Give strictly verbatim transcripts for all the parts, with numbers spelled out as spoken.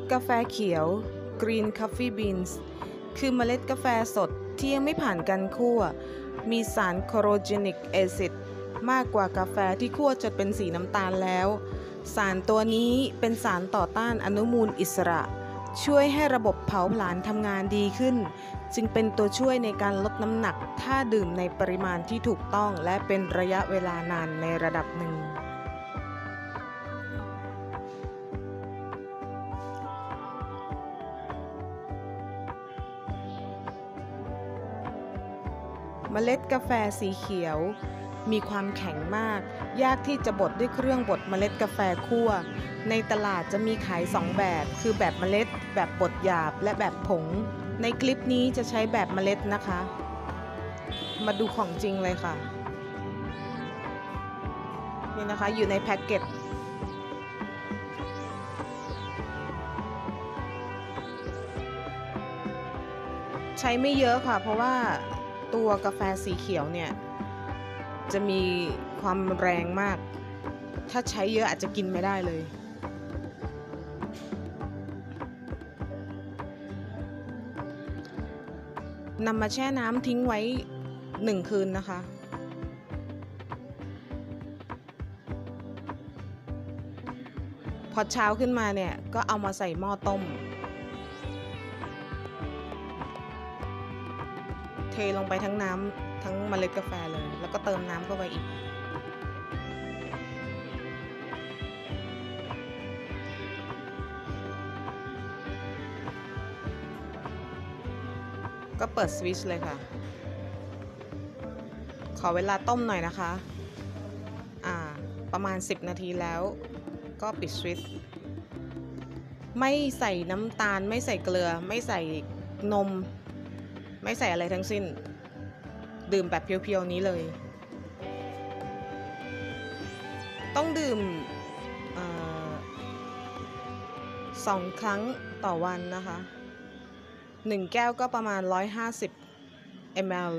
กาแฟเขียว Green Coffee Beans คือเมล็ดกาแฟสดที่ยังไม่ผ่านการคั่วมีสารโคโรเจนิกแอซิดมากกว่ากาแฟที่คั่วจนเป็นสีน้ำตาลแล้วสารตัวนี้เป็นสารต่อต้านอนุมูลอิสระช่วยให้ระบบเผาผลาญทำงานดีขึ้นจึงเป็นตัวช่วยในการลดน้ำหนักถ้าดื่มในปริมาณที่ถูกต้องและเป็นระยะเวลานานในระดับหนึ่งเมล็ดกาแฟสีเขียวมีความแข็งมากยากที่จะบดด้วยเครื่องบดเมล็ดกาแฟคั่วในตลาดจะมีขายสองแบบคือแบบเมล็ดแบบบดหยาบและแบบผงในคลิปนี้จะใช้แบบเมล็ดนะคะมาดูของจริงเลยค่ะนี่นะคะอยู่ในแพ็กเกจใช้ไม่เยอะค่ะเพราะว่าตัวกาแฟสีเขียวเนี่ยจะมีความแรงมากถ้าใช้เยอะอาจจะกินไม่ได้เลยนำมาแช่น้ำทิ้งไว้หนึ่งคืนนะคะพอเช้าขึ้นมาเนี่ยก็เอามาใส่หม้อต้มเทลงไปทั้งน้ำทั้งเมล็ดกาแฟเลยแล้วก็เติมน้ำเข้าไปอีกก็เปิดสวิตช์เลยค่ะขอเวลาต้มหน่อยนะคะอ่าประมาณสิบนาทีแล้วก็ปิดสวิตช์ไม่ใส่น้ำตาลไม่ใส่เกลือไม่ใส่นมไม่ใส่อะไรทั้งสิ้นดื่มแบบเพียวๆนี้เลยต้องดื่มสองครั้งต่อวันนะคะหนึ่งแก้วก็ประมาณหนึ่งร้อยห้าสิบมิลลิลิตร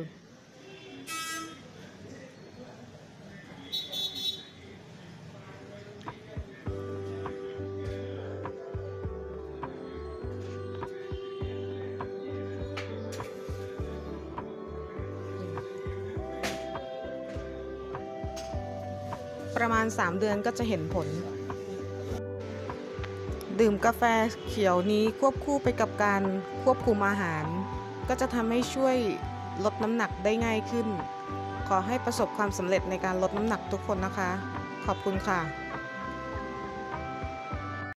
ประมาณสามเดือนก็จะเห็นผลดื่มกาแฟเขียวนี้ควบคู่ไปกับการควบคุมอาหารก็จะทำให้ช่วยลดน้ำหนักได้ง่ายขึ้นขอให้ประสบความสำเร็จในการลดน้ำหนักทุกคนนะคะขอบคุณค่ะ